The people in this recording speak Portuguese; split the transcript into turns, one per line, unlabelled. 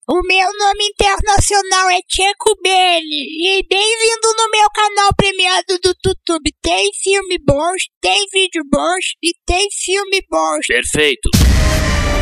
O meu nome internacional é Checo Belli e bem-vindo no meu canal premiado do YouTube. Tem filme bons, tem vídeo bons e tem filme bons.
Perfeito.